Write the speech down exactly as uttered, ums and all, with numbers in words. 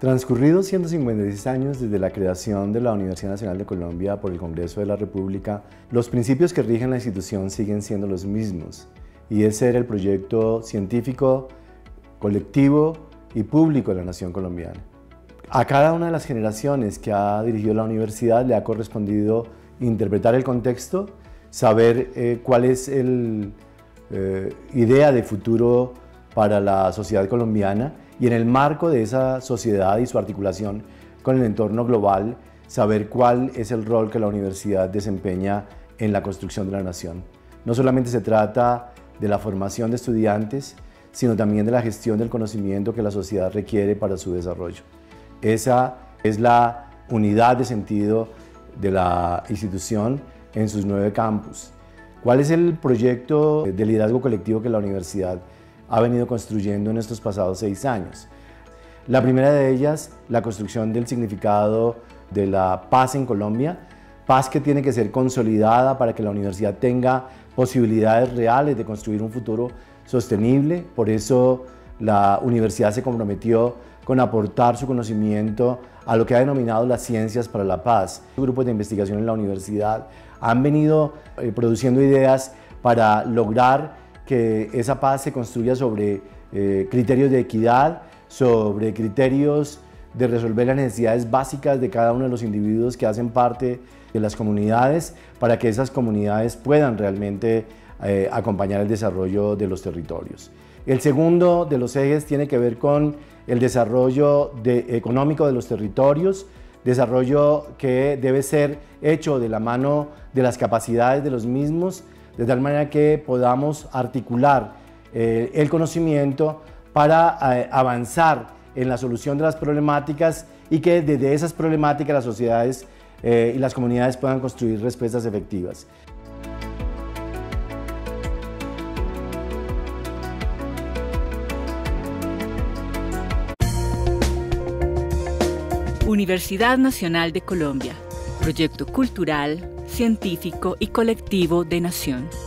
Transcurridos ciento cincuenta y seis años desde la creación de la Universidad Nacional de Colombia por el Congreso de la República, los principios que rigen la institución siguen siendo los mismos, y es ser el proyecto científico, colectivo y público de la nación colombiana. A cada una de las generaciones que ha dirigido la universidad le ha correspondido interpretar el contexto, saber eh, cuál es la eh, idea de futuro para la sociedad colombiana, y en el marco de esa sociedad y su articulación con el entorno global, saber cuál es el rol que la universidad desempeña en la construcción de la nación. No solamente se trata de la formación de estudiantes, sino también de la gestión del conocimiento que la sociedad requiere para su desarrollo. Esa es la unidad de sentido de la institución en sus nueve campus. ¿Cuál es el proyecto de liderazgo colectivo que la universidad ha venido construyendo en estos pasados seis años? La primera de ellas, la construcción del significado de la paz en Colombia, paz que tiene que ser consolidada para que la universidad tenga posibilidades reales de construir un futuro sostenible. Por eso la universidad se comprometió con aportar su conocimiento a lo que ha denominado las ciencias para la paz. Los grupos de investigación en la universidad han venido eh, produciendo ideas para lograr que esa paz se construya sobre eh, criterios de equidad, sobre criterios de resolver las necesidades básicas de cada uno de los individuos que hacen parte de las comunidades, para que esas comunidades puedan realmente eh, acompañar el desarrollo de los territorios. El segundo de los ejes tiene que ver con el desarrollo de, económico de los territorios, desarrollo que debe ser hecho de la mano de las capacidades de los mismos, de tal manera que podamos articular eh, el conocimiento para eh, avanzar en la solución de las problemáticas, y que desde esas problemáticas las sociedades eh, y las comunidades puedan construir respuestas efectivas. Universidad Nacional de Colombia, proyecto cultural, científico y colectivo de nación.